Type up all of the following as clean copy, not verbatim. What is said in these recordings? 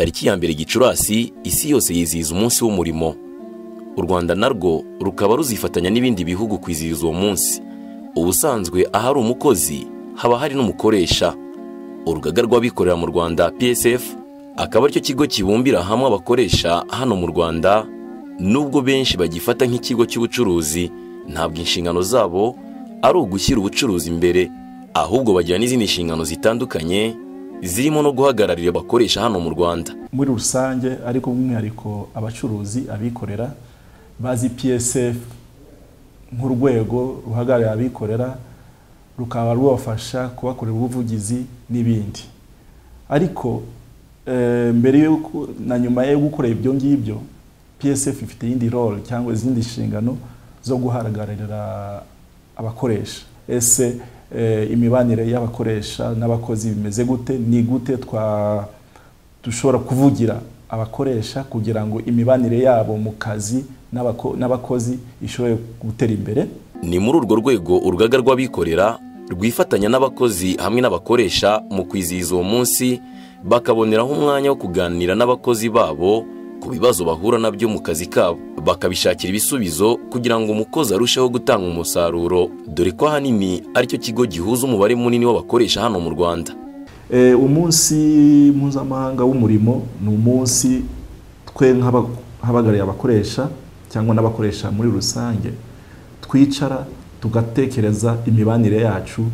tariki ya 2 Gicurasi isi yose yizihiza umunsi w'umurimo. U Rwanda narwo rukaba ruzifatanya n'ibindi bihugu kwizihiza uwo munsi. Ubusanzwe ahari umukozi haba hari n'umukoresha. Urugaga rw'abikorera mu Rwanda PSF akaba aricyo kigo kibumbira hamwe abakoresha hano mu Rwanda. Nubwo benshi bagifata nk'ikigo cy'ubucuruzi, ntabwo inshingano zabo ari ugushyira ubucuruzi imbere, ahubwo bagira n'izindi nshingano zitandukanye zirimo no guhagararira abakoresha hano mu Rwanda. Muri rusange ariko by'umwihariko abacuruzi abikorera bazi PSF nk'urwego ruhagararira abikorera, rukaba rubafasha kubakorera ubuvugizi n'ibindi. Ariko mbere yuko na nyuma yo gukora ibyo ngibyo, PSF ifite yindi role cyangwa izindi nshingano zo guhagararira abakoresha. Ese imibanire y'abakoresha n'abakozi bimeze gute? Ni gute dushobora kuvugira abakoresha kugira ngo imibanire yabo mu kazi n'abakozi ishobore gutera imbere? Ni muri urwo rwego urugaga rw'abikorera rwifatanya n'abakozi hamwe n'abakoresha mu kwizihiza uwo munsi, bakaboneraho umwanya wo kuganira n'abakozi babo ku bibazo bahura nabyo mu kazi kabo, bakabishakira ibisubizo kugira ngo umukozi arusheho gutanga umusaruro, dore ko ahanini aricyo kigo gihuza umubare munini w'abakoresha hano mu Rwanda. Umunsi mpuzamahanga w'umurimo ni umunsi twe nk'abahagarariye abakoresha cyangwa n'abakoresha muri rusange twicara tugatekereza imibanire yacu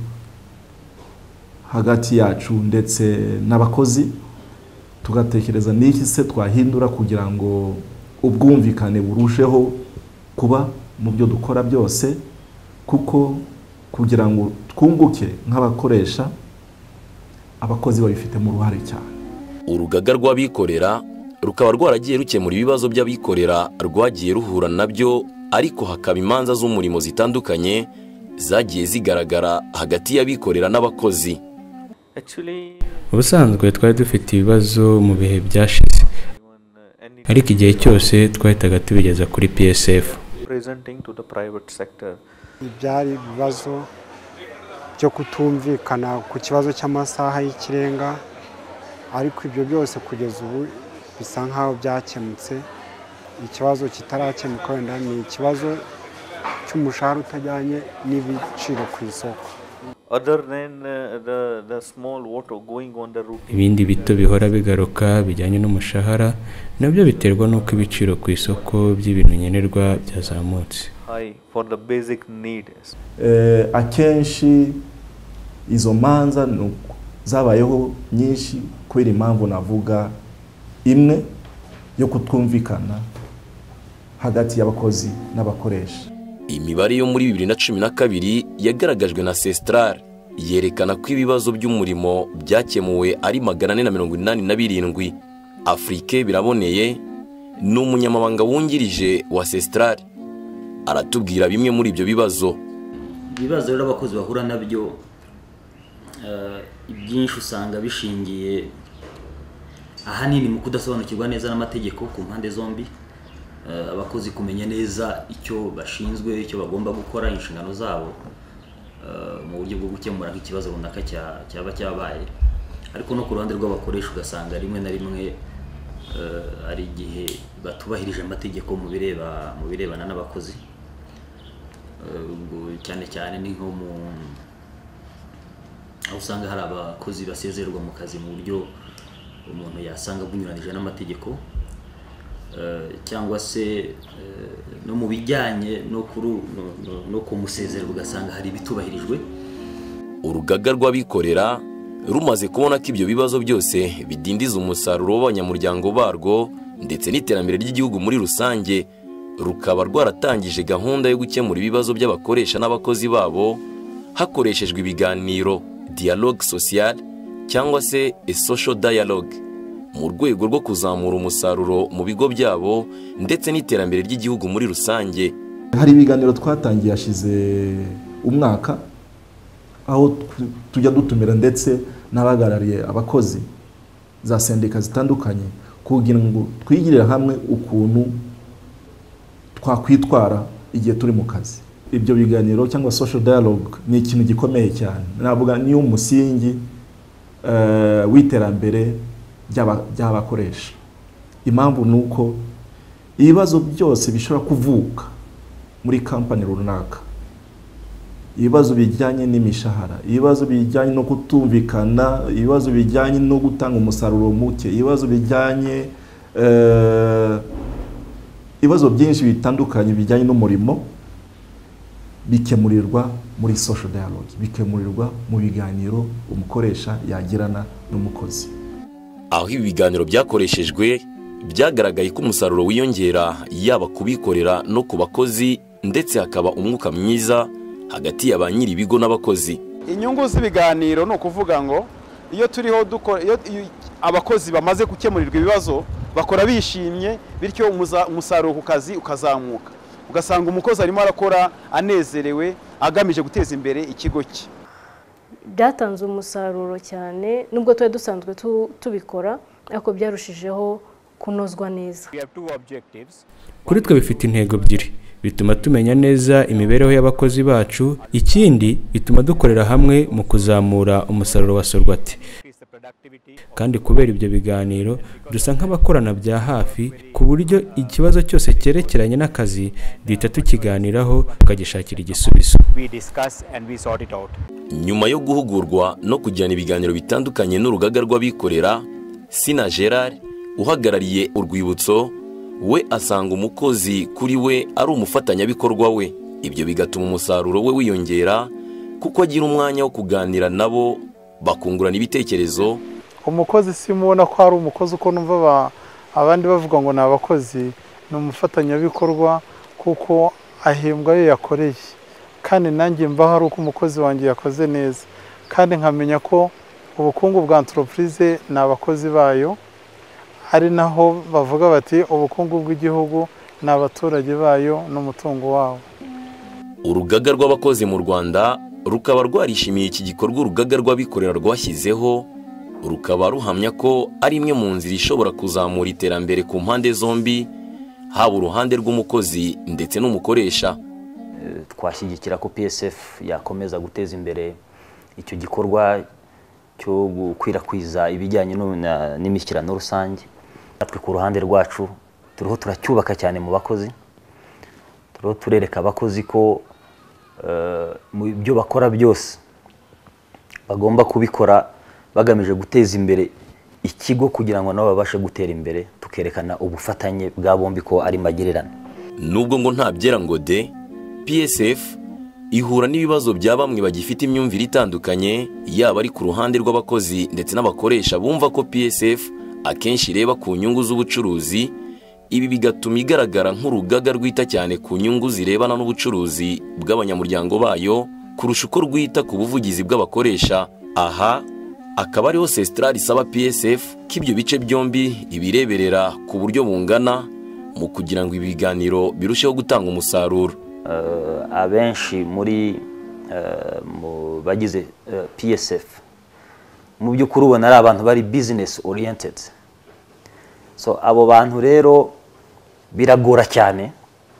hagati yacu ndetse n'abakozi, tugatekereza n'iki se twahindura kugira ngo ubwumvikane burusheho kuba mu byo dukora byose, kuko kugira ngo twunguke nk'abakoresha abakozi babifitemo uruhare cyane. Urugaga rw'abikorera rukaba rwaragiye rukemura ibibazo by'abikorera rwagiye ruhura nabyo, ariko hakaba imanza z'umurimo zitandukanye zagiye zigaragara hagati y'abikorera n'abakozi. Ubusanzwe twari dufite ibibazo mu bihe byashize, ariko igihe cyose twahitaga tubigeza kuri PSF. Ibyari ibibazo byo kutumvikana ku kibazo cy'amasaha y'ikirenga, ariko ibyo byose kugeza ubu bisa nkaho byakemutse. Ikibazo kitarakemuka wenda ni ikibazo cy'umushahara utajyanye n'ibiciro ku isoko. Ibindi bito bihora bigaruka bijyanye n'umushahara nabyo biterwa n'uko ibiciro ku isoko by'ibintu nkenerwa byazamutse. Akenshi izo manza zabayeho nyinshi kubera impamvu navuga imwe yo kutumvikana hagati y'abakozi n'abakoresha. Imibare yo muri 2012 yagaragajwe na Sestral yerekana ko ibibazo by'umurimo byakemuwe ari 487. Afrique biraboneye ni umunyamabanga wungirije wa Sestral, aratubwira bimwe muri ibyo bibazo. Ibibazo rero abakozi bahura nabyo ibyinshi usanga bishingiye ahanini mu kudasobanukirwa neza n'amategeko ku mpande zombi, abakozi kumenya neza icyo bashinzwe, icyo bagomba gukora, inshingano zabo mu buryo bwo gukemura nk'ikibazo runaka cyaba cyabaye. Ariko no ku ruhande rw'abakoresha ugasanga rimwe na rimwe ari igihe batubahirije amategeko mu birebana n'abakozi, cyane cyane ni nko aho usanga hari abakozi basezererwa mu kazi mu buryo umuntu yasanga bunyuranije n'amategeko, cyangwa se no mu bijyanye no kumusezera ugasanga hari ibitubahirijwe. Urugaga rw'abikorera rumaze kubona ko ibyo bibazo byose bidindiza umusaruro w'abanyamuryango barwo ndetse n'iterambere ry'igihugu muri rusange, rukaba rwaratangije gahunda yo gukemura ibibazo by'abakoresha n'abakozi babo hakoreshejwe ibiganiro, dialogue social cyangwa se social dialogue, mu rwego rwo kuzamura umusaruro mu bigo byabo ndetse n'iterambere ry'igihugu muri rusange. Hari ibiganiro twatangiye hashize umwaka, aho tujya dutumira ndetse n'abahagarariye abakozi za sendika zitandukanye kugira ngo twigirire hamwe ukuntu twakwitwara igihe turi mu kazi. Ibyo biganiro cyangwa social dialogue ni ikintu gikomeye cyane, navuga ni umusingi w'iterambere by'abakoresha. Impamvu nuko ibibazo byose bishobora kuvuka muri kampani runaka, ibibazo bijyanye n'imishahara, ibibazo bijyanye no kutumvikana, ibibazo bijyanye no gutanga umusaruro muke, ibibazo bijyanye ibibazo byinshi bitandukanye bijyanye n'umurimo bikemurirwa muri social dialogue, bikemurirwa mu biganiro umukoresha yagirana n'umukozi. Aho ibi biganiro byakoreshejwe byagaragaye ko umusaruro wiyongera yaba kubikorera no ku bakozi, ndetse hakaba umwuka mwiza hagati ya ba nyiri ibigo n'abakozi. Inyungu z'ibiganiro ni ukuvuga ngo iyo turiho abakozi bamaze gukemurirwa ibibazo bakora bishimye, bityo umusaruro ku kazi ukazamuka, ugasanga umukozi arimo arakora anezerewe agamije guteza imbere ikigo cye. Byatanze umusaruro cyane, nubwo tuba dusanzwe tubikora ariko byarushijeho kunozwa neza. Kuri twe bifite intego ebyiri: bituma tumenya neza imibereho y'abakozi bacu, ikindi bituma dukorera hamwe mu kuzamura umusaruro wa Sorwati. Kandi kubera ibyo biganiro dusa nk'abakorana bya hafi, ku buryo ikibazo cyose cyerekeranye n'akazi duhita tukiganiraho tukagishakira igisubizo. Nyuma yo guhugurwa no kujyana ibiganiro bitandukanye n'urugaga rw'abikorera, Sina Gerard uhagarariye urwibutso we asanga umukozi kuri we ari umufatanyabikorwa we. Ibyo bigatuma umusaruro we wiyongera kuko agira umwanya wo kuganira nabo bakungurana ibitekerezo. Umukozi simubona ko ari umukozi uko numva abandi bavuga ngo ni abakozi, ni umufatanyabikorwa kuko ahembwa yo yakoreye, kandi nanjye mba hari uko umukozi wanjye yakoze neza, kandi nkamenya ko ubukungu bwa entreprise ni abakozi bayo, ari naho bavuga bati ubukungu bw'igihugu ni abaturage bayo n'umutungo wabo. Urugaga rw'abakozi mu Rwanda rukaba rwarishimiye iki gikorwa urugaga rw'abikorera rwashyizeho, rukaba ruhamya ko ari imwe mu nzira ishobora kuzamura iterambere ku mpande zombi, haba uruhande rw'umukozi ndetse n'umukoresha. Twashyigikira ko PSF yakomeza guteza imbere icyo gikorwa cyo gukwirakwiza ibijyanye n'imishyikirano rusange. Natwe ku ruhande rwacu turiho turacyubaka cyane mu bakozi, turiho turereka abakozi ko mu byo bakora byose bagomba kubikora bagamije guteza imbere ikigo kugira ngo nabo babashe gutera imbere, tukerekana ubufatanye bwa bombi ko ari magererano. Nubwo ngo nta byera ngo de, PSF ihura n'ibibazo bya bamwe bagifite imyumvire itandukanye, yaba ari ku ruhande rw'abakozi ndetse n'abakoresha bumva ko PSF akenshi ireba ku nyungu z'ubucuruzi. Ibi bigatuma igaragara nk'urugaga rwita cyane ku nyungu zirebana n'ubucuruzi bw'abanyamuryango bayo kurusha uko rwita ku buvugizi bw'abakoresha. Aha akaba ariho Sestral isaba PSF ko ibyo bice byombi ibireberera ku buryo bungana mu kugira ngo ibiganiro birusheho gutanga umusaruro. Abenshi muri mu bagize PSF mu by'ukuri ubona ari abantu bari business oriented, so abo bantu rero biragora cyane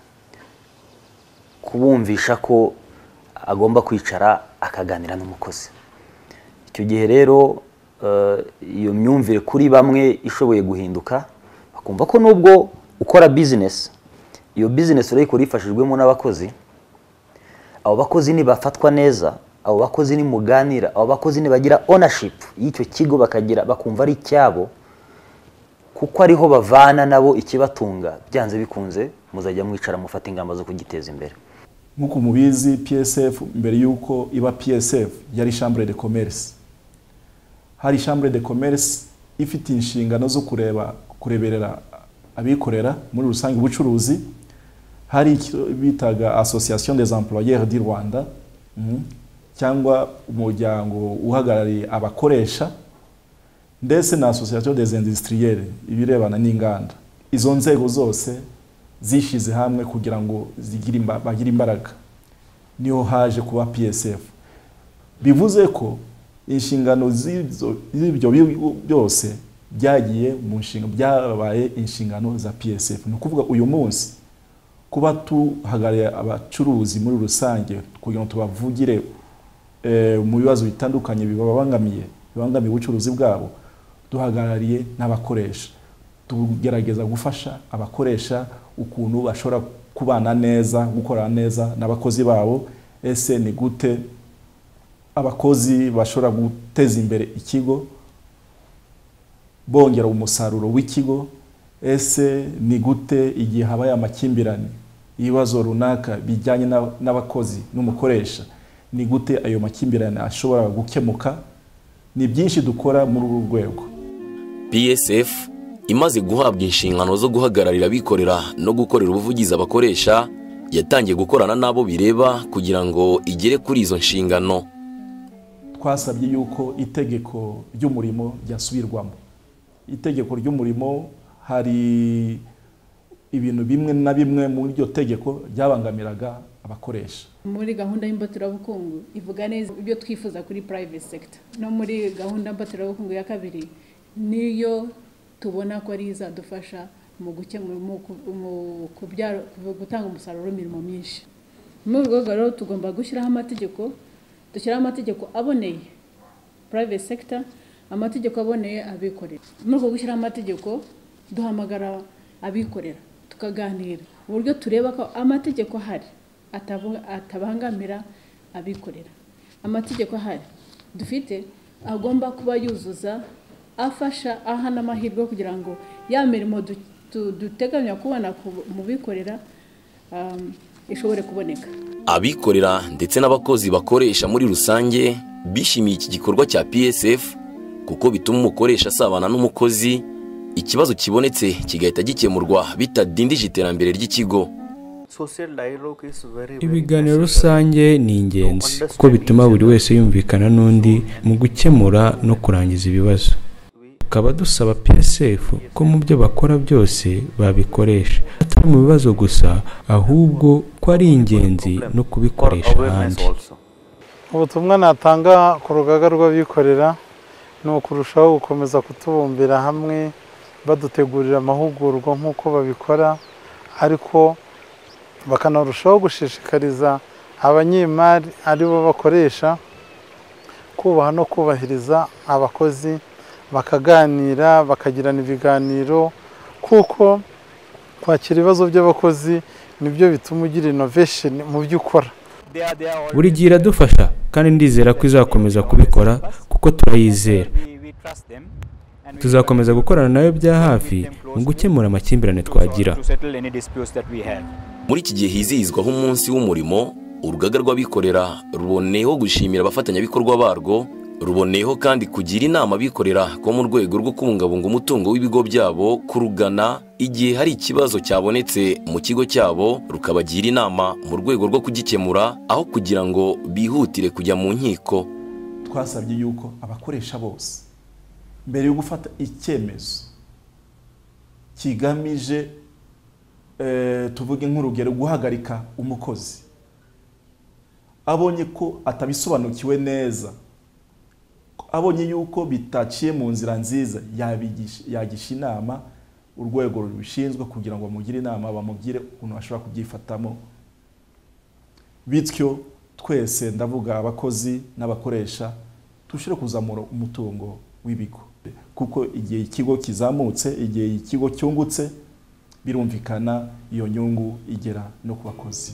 kubumvisha ko agomba kwicara akaganira n'umukozi. Icyo gihe rero iyo myumvire kuri bamwe ishoboye guhinduka, bakumva ko nubwo ukora business, iyo business rero ikora ifashijwemo n'abakozi, abo bakozi nibafatwa neza, abo bakozi nimuganira, abo bakozi nibagira ownership y'icyo kigo bakagira bakumva ari cyabo, kuko ariho bavana nabo ikibatunga, byanze bikunze muzajya mwicara mufata ingamba zo kugiteza imbere. Nkuko mubizi PSF mbere yuko iba PSF yari chambre de commerce. Hari chambre de commerce ifite inshingano zo kureberera abikorera muri rusange ubucuruzi. Hari bitaga Association des employeurs du Rwanda, cyangwa umuryango uhagarariye abakoresha, ndetse na Association des industriels ibirebana n'inganda. Izo nzego zose zishize hamwe kugira ngo bagire imbaraga, niho haje kuba PSF. Bivuze ko inshingano z'ibyo byose byagiye mu nshinga byabaye inshingano za PSF. Ni ukuvuga uyu munsi kuba tuhagarariye abacuruzi muri rusange kugira ngo tubavugire mu bibazo bitandukanye bibangamiye ubucuruzi bwabo, duhagarariye n'abakoresha, tugerageza gufasha abakoresha ukuntu bashobora kubana neza, gukora neza n'abakozi babo. Ese ni gute abakozi bashobora guteza imbere ikigo, bongera umusaruro w'ikigo? Ese ni gute igihe habaye amakimbirane, ibibazo runaka bijyanye n'abakozi n'umukoresha, ni gute ayo makimbirane ashobora gukemuka? Ni byinshi dukora muri uru rwego. PSF imaze guhabwa inshingano zo guhagararira abikorera no gukorera ubuvugizi abakoresha, yatangiye gukorana n'abo bireba kugira ngo igere kuri izo nshingano. Twasabye yuko itegeko ry'umurimo ryasubirwamo. Itegeko ry'umurimo hari ibintu bimwe na bimwe muri iryo tegeko byabangamiraga abakoresha. Muri gahunda y'imbaturabukungu ivuga neza ibyo twifuza kuri private sector, no muri gahunda y'imbaturabukungu ya kabiri niyo tubona ko ari izadufasha mu gutanga umusaruro w'imirimo myinshi. Mu rwego rero tugomba gushyiraho amategeko, dushyiraho amategeko aboneye private sector, amategeko aboneye abikorera. Muri uko gushyiraho amategeko duhamagara abikorera tukaganira uburyo tureba ko amategeko ahari atabangamira abikorera. Amategeko ahari dufite agomba kuba yuzuza, afasha, aha n'amahirwe kugira ngo ya mirimo duteganya kubona mu bikorera ishobore kuboneka. Abikorera ndetse n'abakozi bakoresha muri rusange bishimiye iki gikorwa cya PSF kuko bituma umukoresha asabana n'umukozi, ikibazo kibonetse kigahita gikemurwa bitadindije iterambere ry'ikigo. Ibiganiro rusange ni ingenzi kuko bituma buri wese yumvikana n'undi mu gukemura no kurangiza ibibazo. Tukaba dusaba PSF ko mu byo bakora byose babikoresha atari mu bibazo gusa, ahubwo ko ari ingenzi no kubikoresha ahandi. Ubutumwa natanga ku rugaga rw'abikorera ni ukurushaho gukomeza kutubumbira hamwe, badutegurira amahugurwa nk'uko babikora, ariko bakanarushaho gushishikariza abanyemari aribo bakoresha kubaha no kubahiriza abakozi, bakaganira, bakagirana ibiganiro, kuko kwakira ibibazo by'abakozi nibyo bituma ugira innovation mu byo ukora. Buri gihe iradufasha kandi ndizera ko izakomeza kubikora kuko turayizera. Tuzakomeza gukorana nayo bya hafi mu gukemura amakimbirane twagira. Muri iki gihe hizihizwaho umunsi w'umurimo, urugaga rw'abikorera ruboneyeho gushimira abafatanyabikorwa barwo, ruboneyeho kandi kugira inama abikorera ko mu rwego rwo kubungabunga umutungo w'ibigo byabo kurugana igihe hari ikibazo cyabonetse mu kigo cyabo, rukabagira inama mu rwego rwo kugikemura aho kugira ngo bihutire kujya mu nkiko. Twasabye yuko abakoresha bose mbere yo gufata icyemezo kigamije tuvuge nk'urugero guhagarika umukozi, abonye ko atabisobanukiwe neza, abonye yuko bitaciye mu nzira nziza, yagisha inama urwego rubishinzwe kugira ngo bamugire inama, bamugire ukuntu ashobora kubyifatamo. Bityo twese, ndavuga abakozi n'abakoresha, tushire kuzamura umutungo w'ibigo, kuko igihe ikigo kizamutse, igihe ikigo cyungutse, birumvikana iyo nyungu igera no ku bakozi.